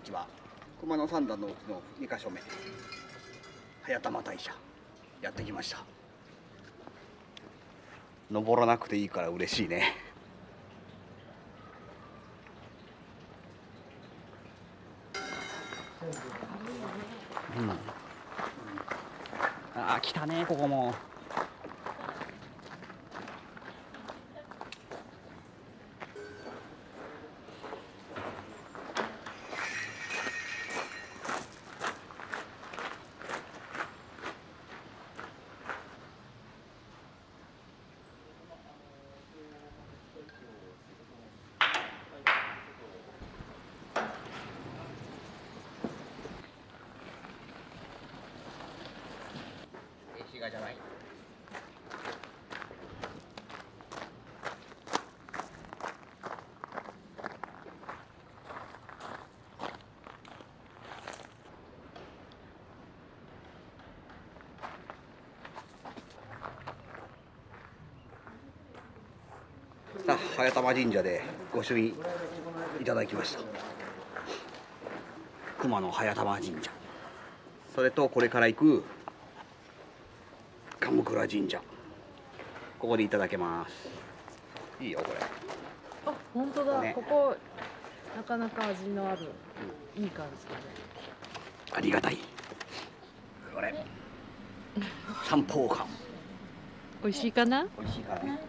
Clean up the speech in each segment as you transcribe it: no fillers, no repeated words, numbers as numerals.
ちは。熊野三段のうちの2カ所目、早玉大社やってきました。登らなくていいから嬉しいね。うん、ああ来たね、ここも。石がじゃない。さあ、早玉神社で御朱印いただきました。熊野早玉神社、それとこれから行く鎌倉神社、ここでいただけます。いいよこれ。 あ、本当だ、ね、ここなかなか味のある、いい感じだね。 ありがたい。これ三宝館。 美味しいかな？ 美味しいからね。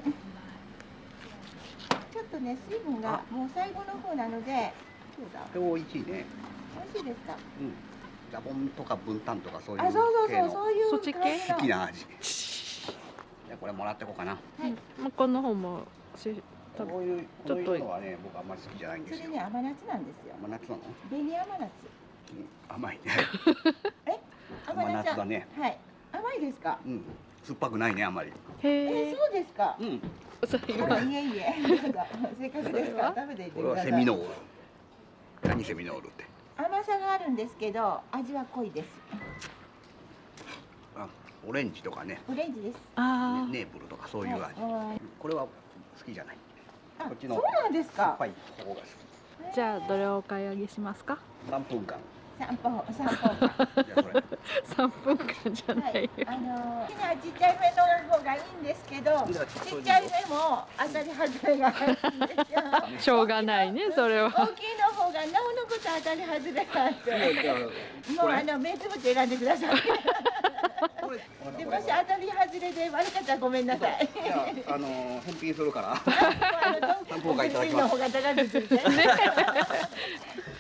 ちょっとね、水分がもう最後の方なので。 美味しいね。 美味しいですか？ うん。ジャボンとかブンタンとかそういう。 あ、そうそうそう、そういう。 そっち系？ 好きな味。じゃこれもらってこうかな。 はい。向こうの方もこういうのはね、僕あんまり好きじゃないんですよ。 それね、甘夏なんですよ。 甘夏なの？ 紅甘夏。 甘いね。 え？ 甘夏だね。 はい。甘いですか？ うん。酸っぱくないね、あんまり。 へえ。 そうですか。 うん。 いえいえ。せっかくですから食べていってください。 これはセミノール。何セミノールって？ 甘さがあるんですけど、味は濃いです。 あ、オレンジとかね。 オレンジです。 ああ。 ネープルとかそういう味。これは好きじゃない。こっちの。 そうなんですか。 酸っぱい方が好き。じゃあどれをお買い上げしますか ？3分間。 3分間。 3分間じゃないよ。 ちっちゃい目の方がいいんですけど、ちっちゃい目も当たり外れがあるんですよ。 しょうがないね、それは。 大きいの方がなおのこと当たり外れがあって、もう目つぶって選んでください。でもし当たり外れで悪かったらごめんなさい。 じゃあ返品するから。3分間いただきます。